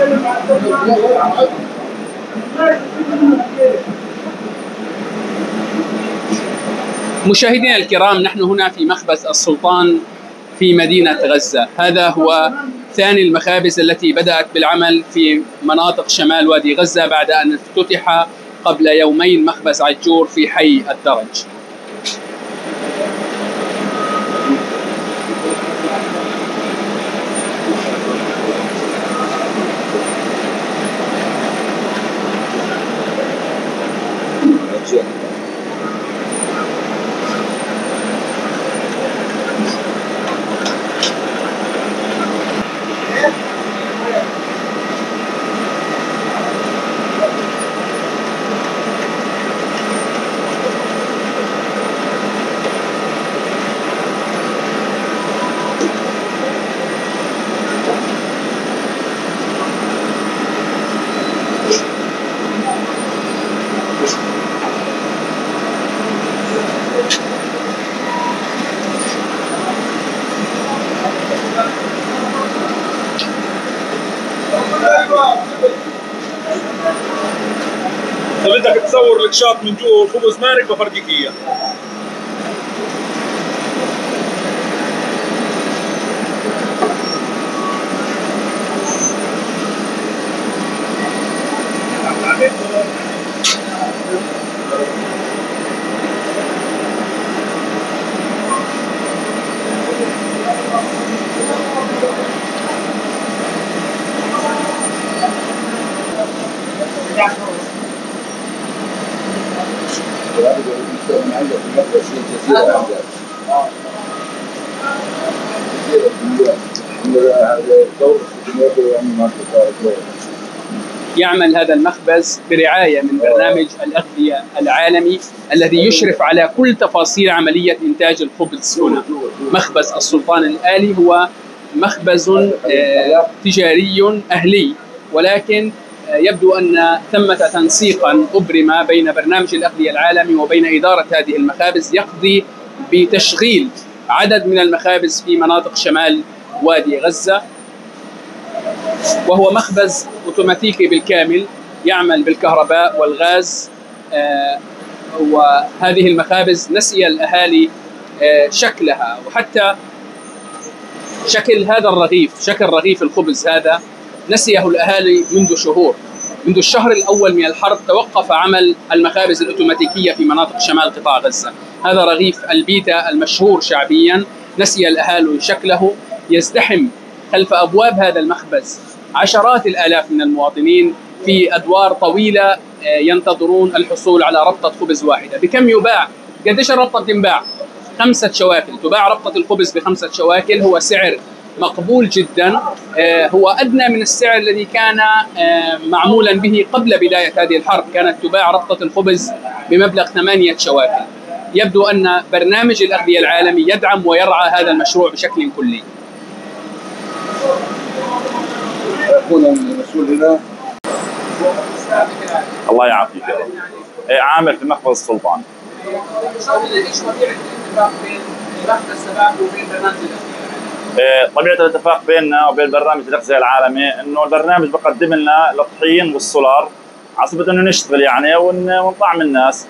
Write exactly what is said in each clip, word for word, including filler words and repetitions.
مشاهدينا الكرام، نحن هنا في مخبز السلطان في مدينة غزة. هذا هو ثاني المخابز التي بدأت بالعمل في مناطق شمال وادي غزة بعد أن افتتح قبل يومين مخبز عجور في حي الدرج. طب بدك تصور لك شاط من جوا الخبز مارق بفرجيك اياه. يعمل هذا المخبز برعاية من برنامج الأغذية العالمي الذي يشرف على كل تفاصيل عملية إنتاج الخبز هنا. مخبز السلطان الآلي هو مخبز تجاري أهلي، ولكن يبدو أن ثمة تنسيقا أبرم بين برنامج الأغذية العالمي وبين إدارة هذه المخابز يقضي بتشغيل عدد من المخابز في مناطق شمال وادي غزة، وهو مخبز أوتوماتيكي بالكامل يعمل بالكهرباء والغاز. آه وهذه المخابز نسي الأهالي آه شكلها، وحتى شكل هذا الرغيف، شكل رغيف الخبز هذا نسيه الأهالي منذ شهور. منذ الشهر الأول من الحرب توقف عمل المخابز الأوتوماتيكية في مناطق شمال قطاع غزة. هذا رغيف البيتا المشهور شعبيا نسي الأهالي شكله. يزدحم خلف أبواب هذا المخبز عشرات الآلاف من المواطنين في أدوار طويلة ينتظرون الحصول على ربطة خبز واحدة. بكم يباع؟ قديش الربطة بتنباع؟ خمسة شواكل. تباع ربطة الخبز بخمسة شواكل، هو سعر مقبول جدا، هو أدنى من السعر الذي كان معمولا به قبل بداية هذه الحرب. كانت تباع ربطة الخبز بمبلغ ثمانية شواكل. يبدو أن برنامج الأغذية العالمي يدعم ويرعى هذا المشروع بشكل كلي. يكون المسؤول هنا الله يعافيك يا رب. عامل في مخبز السلطان. طبيعة الاتفاق بيننا وبين برنامج الأغذية العالمي انه البرنامج بقدم لنا الطحين والسولار عصبة انه نشتغل يعني ونطعم الناس.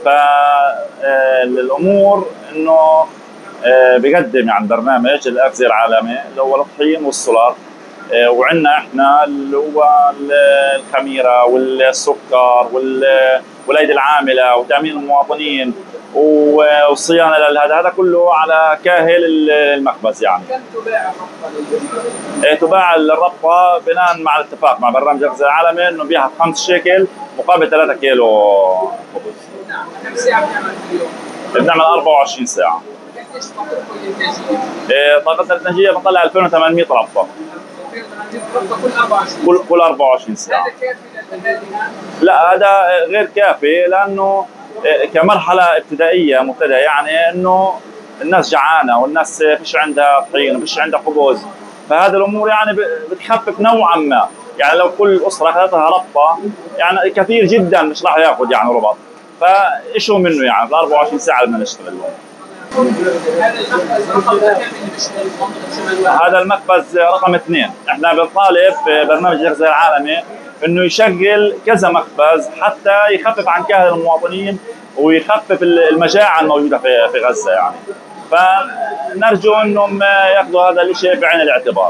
فالامور انه بقدم يعني برنامج الأغذية العالمي اللي هو الطحين والسولار، وعندنا احنا اللي هو الخميره والسكر والايدي العامله وتامين المواطنين والصيانه لهذا، هذا كله على كاهل المخبز. يعني كم تباع الربطه؟ تباع الربطه بناء مع الاتفاق مع برنامج الأغذية العالمي انه بيعها بخمس شيكل مقابل ثلاثة كيلو خبز. نعم. كم ساعه بنعمل في اليوم؟ بنعمل أربعة وعشرين ساعه. قديش طاقتكم الانتاجيه؟ طاقتنا الانتاجيه بنطلع ألفين وثمانمئة ربطه. كل أربعة وعشرين كل كل أربعة وعشرين ساعه. هذا كافي للاهالي؟ لا، هذا غير كافي، لانه كمرحله ابتدائيه مبتدئه يعني انه الناس جعانه والناس فيش عندها طحين وفيش عندها خبز، فهذه الامور يعني بتخفف نوعا ما. يعني لو كل اسره اخذتها ربطه يعني كثير جدا مش راح ياخذ يعني ربط، فايش هو منه يعني في أربعة وعشرين ساعه بدنا نشتغل. هذا المخبز رقم اثنين، احنا بنطالب في برنامج الغذاء العالمي انه يشغل كذا مخبز حتى يخفف عن كاهل المواطنين ويخفف المجاعه الموجوده في في غزه يعني. فنرجو انهم ياخذوا هذا الشيء بعين الاعتبار.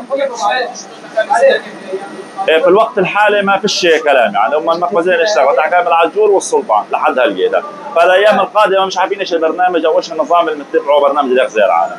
في الوقت الحالي ما فيش كلام يعني، هم المخبزين اللي اشتغلوا تاع كامل عجور والسلطان لحد هالقيده، فالايام القادمه مش عارفين ايش البرنامج او ايش النظام اللي متبعه برنامج الغذاء العالمي.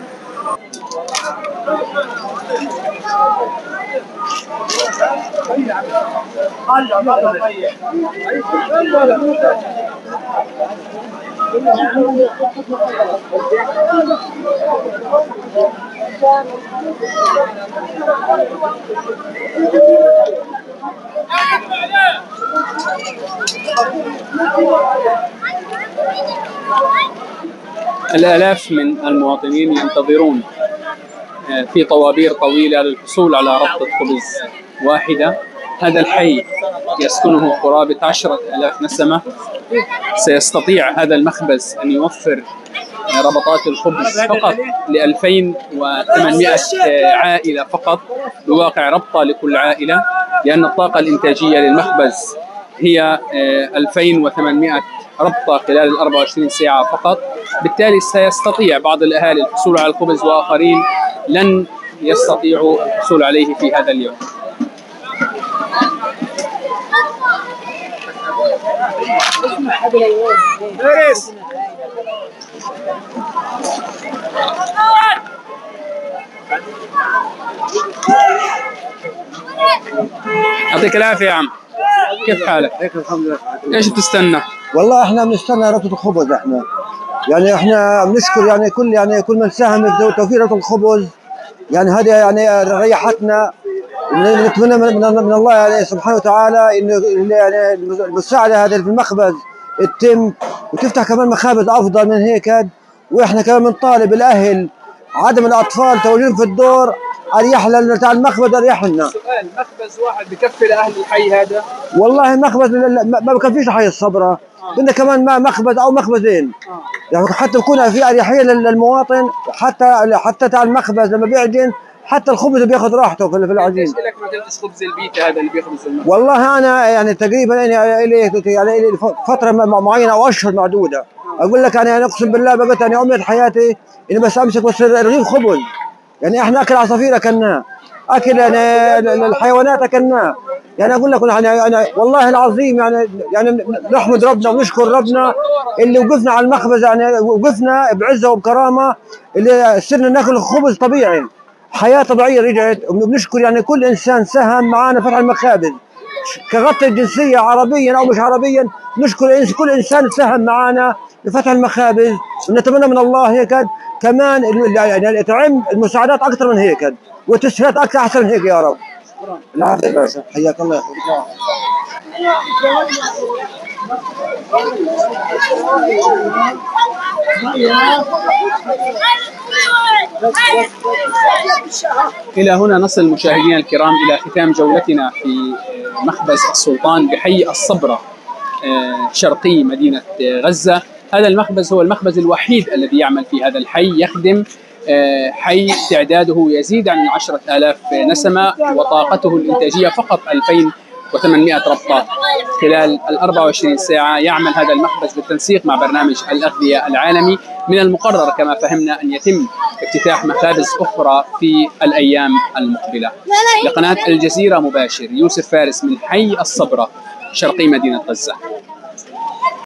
الآلاف من المواطنين ينتظرون في طوابير طويلة للحصول على ربطة خبز واحدة. هذا الحي يسكنه قرابة عشرة آلاف نسمة. سيستطيع هذا المخبز أن يوفر ربطات الخبز فقط ل ألفين وثمانمائة عائلة فقط، بواقع ربطة لكل عائلة، لأن الطاقة الإنتاجية للمخبز هي ألفين وثمانمائة ربطة خلال ال أربع وعشرين ساعة فقط. بالتالي سيستطيع بعض الأهالي الحصول على الخبز وآخرين لن يستطيعوا الحصول عليه في هذا اليوم. يعطيك العافية يا عم، كيف حالك؟ هيك الحمد لله. ايش بتستنى؟ والله احنا بنستنى ربطة الخبز، احنا يعني احنا بنشكر يعني كل يعني كل من ساهم في توفير ربطة الخبز، يعني هذه يعني ريحتنا. نتمنى من, من الله يعني سبحانه وتعالى انه يعني المساعدة هذه في المخبز تتم وتفتح كمان مخابز افضل من هيك. واحنا كمان بنطالب الاهل عدم الاطفال تواجدهم في الدور، اريح لنا تاع المخبز اريح لنا. سؤال، مخبز واحد بكفي لاهل الحي هذا؟ والله مخبز ما بكفيش حي الصبرة، بدنا كمان ما مخبز او مخبزين آه. يعني حتى يكون في اريحيه للمواطن، حتى حتى تاع المخبز لما بيعجن حتى الخبز بياخذ راحته في العجين. ليش لك ما قلتش خبز البيت هذا اللي بيخبز المخبز؟ والله انا يعني تقريبا يعني لي يعني فتره معينه او اشهر معدوده آه. اقول لك انا يعني اقسم بالله بقيت يعني امنيه حياتي اني بس امسك بس رغيف خبز. يعني احنا اكل عصافير اكلناه، اكل يعني الحيوانات اكلناه. يعني اقول لك يعني انا والله العظيم يعني يعني نحمد ربنا ونشكر ربنا اللي وقفنا على المخبز، يعني وقفنا بعزه وبكرامه اللي صرنا ناكل خبز طبيعي، حياه طبيعيه رجعت. وبنشكر يعني كل انسان ساهم معنا فتح المخابز كغطي الجنسيه عربيا او مش عربيا، نشكر كل انسان ساهم معنا لفتح المخابز. ونتمنى من الله هيك كمان يعني تعم المساعدات اكثر من هيك والتسهيلات اكثر احسن من هيك يا رب. العافية باشا، حياك الله. إلى هنا نصل مشاهدينا الكرام إلى ختام جولتنا في مخبز السلطان بحي الصبرة شرقي مدينة غزة. هذا المخبز هو المخبز الوحيد الذي يعمل في هذا الحي، يخدم حي تعداده يزيد عن عشرة آلاف نسمة، وطاقته الإنتاجية فقط ألفين وثمانمائة ربطة خلال ال أربع وعشرين ساعة. يعمل هذا المخبز بالتنسيق مع برنامج الأغذية العالمي. من المقرر كما فهمنا أن يتم افتتاح مخابز أخرى في الأيام المقبلة. لقناة الجزيرة مباشر، يوسف فارس من حي الصبرة شرقي مدينة غزة.